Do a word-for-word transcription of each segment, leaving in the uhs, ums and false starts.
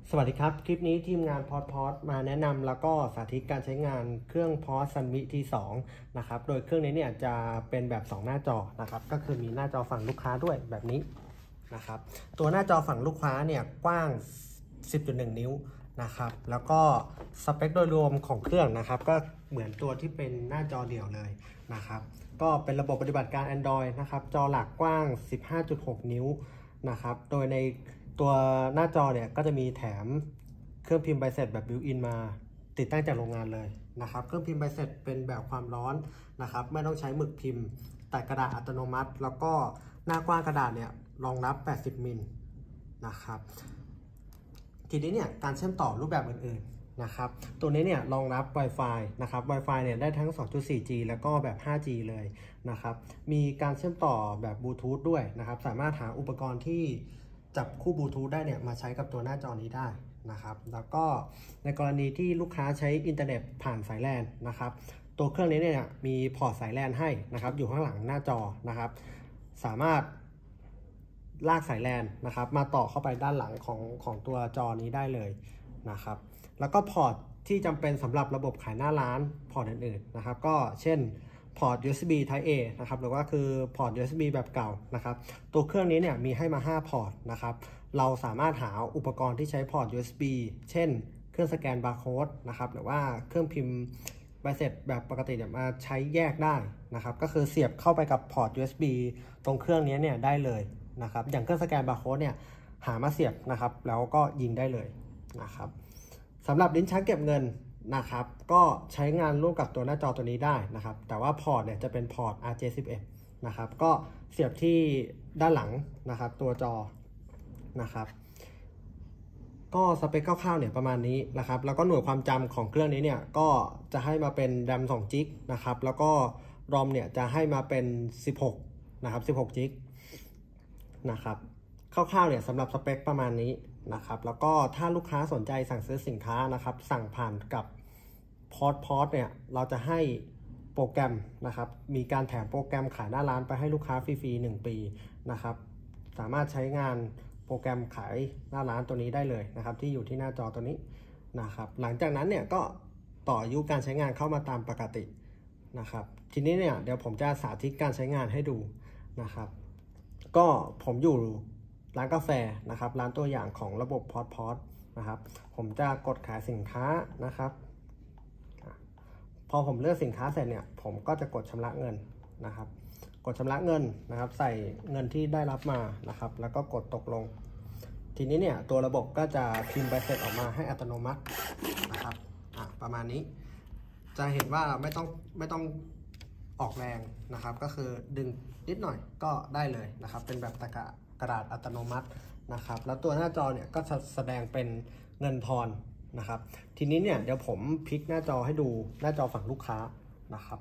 สวัสดีครับคลิปนี้ทีมงานพอดพอดมาแนะนำแล้วก็สาธิตการใช้งานเครื่องพอดซันมิทีสองนะครับโดยเครื่องนี้เนี่ยจะเป็นแบบสองหน้าจอนะครับก็คือมีหน้าจอฝั่งลูกค้าด้วยแบบนี้นะครับตัวหน้าจอฝั่งลูกค้าเนี่ยกว้าง สิบจุดหนึ่ง นิ้วนะครับแล้วก็สเปคโดยรวมของเครื่องนะครับก็เหมือนตัวที่เป็นหน้าจอเดี่ยวเลยนะครับก็เป็นระบบปฏิบัติการ Android นะครับจอหลักกว้าง สิบห้าจุดหก นิ้วนะครับโดยในตัวหน้าจอเนี่ยก็จะมีแถมเครื่องพิมพ์ใบเสร็จแบบบิวอินมาติดตั้งจากโรงงานเลยนะครับเครื่องพิมพ์ใบเสร็จเป็นแบบความร้อนนะครับไม่ต้องใช้หมึกพิมพ์แต่กระดาษอัตโนมัติแล้วก็หน้ากว้างกระดาษเนี่ยรองรับแปดสิบมิลนะครับทีนี้เนี่ยการเชื่อมต่อรูปแบบอื่นๆนะครับตัวนี้เนี่ยรองรับ Wi-Fi นะครับ Wi-Fi เนี่ยได้ทั้ง สองจุดสี่จี แล้วก็แบบ ห้าจี เลยนะครับมีการเชื่อมต่อแบบบลูทูธด้วยนะครับสามารถหาอุปกรณ์ที่จับคู่บลูทูธได้เนี่ยมาใช้กับตัวหน้าจอนี้ได้นะครับแล้วก็ในกรณีที่ลูกค้าใช้อินเทอร์เน็ตผ่านสายแลนนะครับตัวเครื่องนี้เนี่ยมีพอร์ตสายแลนให้นะครับอยู่ข้างหลังหน้าจอนะครับสามารถลากสายแลนนะครับมาต่อเข้าไปด้านหลังของของตัวจอนี้ได้เลยนะครับแล้วก็พอร์ตที่จำเป็นสำหรับระบบขายหน้าร้านพอร์ตอื่นๆนะครับก็เช่นพอร์ต ยู เอส บี Type A นะครับหรือว่าคือพอร์ต ยู เอส บี แบบเก่านะครับตัวเครื่องนี้เนี่ยมีให้มาห้าพอร์ตนะครับเราสามารถหาอุปกรณ์ที่ใช้พอร์ต ยู เอส บี เช่นเครื่องสแกนบาร์โค้ดนะครับหรือว่าเครื่องพิมพ์ใบเสร็จแบบปกติเนี่ยมาใช้แยกได้นะครับก็คือเสียบเข้าไปกับพอร์ต ยู เอส บี ตรงเครื่องนี้เนี่ยได้เลยนะครับอย่างเครื่องสแกนบาร์โค้ดเนี่ยหามาเสียบนะครับแล้วก็ยิงได้เลยนะครับสำหรับลิ้นชักเก็บเงินนะครับก็ใช้งานร่วมกับตัวหน้าจอตัวนี้ได้นะครับแต่ว่าพอร์ตเนี่ยจะเป็นพอร์ต อาร์ เจ สิบเอ็ด นะครับก็เสียบที่ด้านหลังนะครับตัวจอนะครับก็สเปคคร่าวๆเนี่ยประมาณนี้นะครับแล้วก็หน่วยความจำของเครื่องนี้เนี่ยก็จะให้มาเป็น แรม สองจิกนะครับแล้วก็ รอม เนี่ยจะให้มาเป็นสิบหกนะครับสิบหกจิกนะครับคร่าวๆเนี่ยสำหรับสเปคประมาณนี้นะครับแล้วก็ถ้าลูกค้าสนใจสั่งซื้อสินค้านะครับสั่งผ่านกับพอดพอดเนี่ยเราจะให้โปรแกรมนะครับมีการแถมโปรแกรมขายหน้าร้านไปให้ลูกค้าฟรีๆหนึ่งปีนะครับสามารถใช้งานโปรแกรมขายหน้าร้านตัวนี้ได้เลยนะครับที่อยู่ที่หน้าจอตัวนี้นะครับหลังจากนั้นเนี่ยก็ต่ออายุการใช้งานเข้ามาตามปกตินะครับทีนี้เนี่ยเดี๋ยวผมจะสาธิตการใช้งานให้ดูนะครับก็ผมอยู่ร้านกาแฟนะครับร้านตัวอย่างของระบบพอดพอดนะครับผมจะกดขายสินค้านะครับพอผมเลือกสินค้าเสร็จเนี่ยผมก็จะกดชำระเงินนะครับกดชำระเงินนะครับใส่เงินที่ได้รับมานะครับแล้วก็กดตกลงทีนี้เนี่ยตัวระบบก็จะพิมพ์ใบเสร็จออกมาให้อัตโนมัตินะครับอ่ะประมาณนี้จะเห็นว่าไม่ต้องไม่ต้องออกแรงนะครับก็คือดึงนิดหน่อยก็ได้เลยนะครับเป็นแบบตะกะกระดาษอัตโนมัตินะครับแล้วตัวหน้าจอเนี่ยก็จะแสดงเป็นเงินทอนนะครับทีนี้เนี่ยเดี๋ยวผมพลิกหน้าจอให้ดูหน้าจอฝั่งลูกค้านะครับ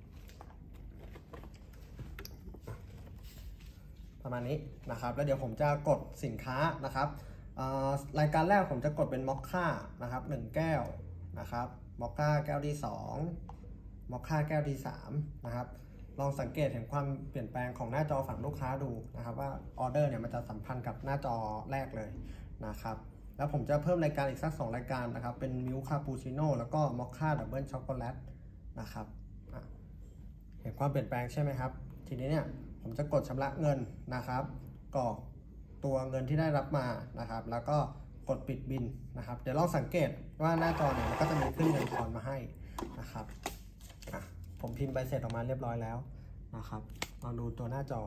ประมาณนี้นะครับแล้วเดี๋ยวผมจะกดสินค้านะครับรายการแรกผมจะกดเป็นมอคค่านะครับหนึ่งแก้วนะครับมอคค่าแก้วที่สองมอคค่าแก้วที่สามนะครับลองสังเกตเห็นความเปลี่ยนแปลงของหน้าจอฝั่งลูกค้าดูนะครับว่าออเดอร์เนี่ยมันจะสัมพันธ์กับหน้าจอแรกเลยนะครับแล้วผมจะเพิ่มรายการอีกสักสองรายการนะครับเป็นมิลค์คาปูชิโน่แล้วก็มอคค่าดับเบิลช็อกโกแลตนะครับเห็นความเปลี่ยนแปลงใช่ไหมครับทีนี้เนี่ยผมจะกดชำระเงินนะครับกรอกตัวเงินที่ได้รับมานะครับแล้วก็กดปิดบินนะครับเดี๋ยวลองสังเกตว่าหน้าจอเนี่ยมันก็จะมีขึ้นเงินทอนมาให้นะครับผมพิมพ์ใบเสร็จออกมาเรียบร้อยแล้วนะครับลองดูตัวหน้าจอ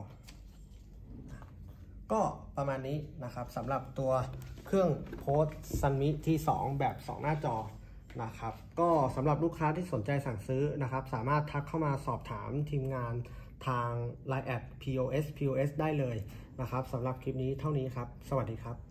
ก็ประมาณนี้นะครับสำหรับตัวเครื่องโพสซันมิทีสองแบบสองหน้าจอนะครับก็สำหรับลูกค้าที่สนใจสั่งซื้อนะครับสามารถทักเข้ามาสอบถามทีมงานทาง ไลน์ แอท พี โอ เอส พี โอ เอส ได้เลยนะครับสำหรับคลิปนี้เท่านี้ครับสวัสดีครับ